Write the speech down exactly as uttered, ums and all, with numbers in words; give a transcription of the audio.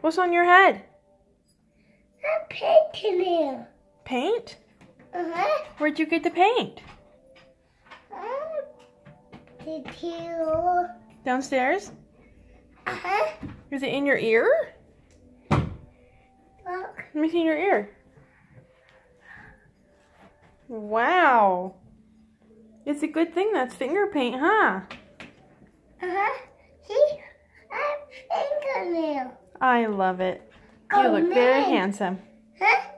What's on your head? I'm painting here. Paint? Uh-huh. Where'd you get the paint? Um, did you? Downstairs? Uh-huh. Is it in your ear? Look. Let me see in your ear. Wow. It's a good thing that's finger paint, huh? Uh-huh. See? I'm fingernail. I love it. You Oh, look very man. handsome. Huh?